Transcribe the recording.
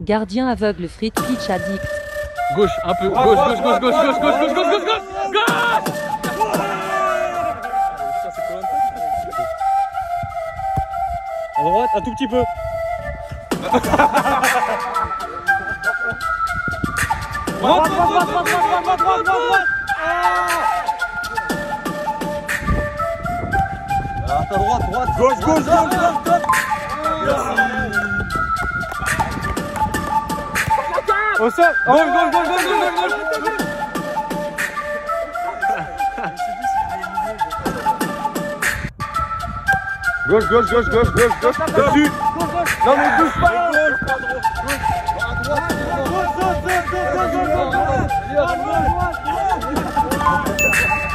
Gardien aveugle, frites, pitch addict. Gauche, un peu. Gauche, gauche, gauche, gauche, gauche, gauche, gauche, gauche, gauche, gauche. À droite, un tout petit peu. Droite, droite, droite, droite, droite, droite, droite. À droite, droite. Gauche, gauche, gauche, gauche. Au sol. Gauche, gauche, gauche, gauche, gauche, gauche. Gauche, gauche, gauche, gauche, gauche, gauche. Dessus. Non mais bouge pas. Gauche, gauche, gauche, gauche, gauche, gauche, gauche.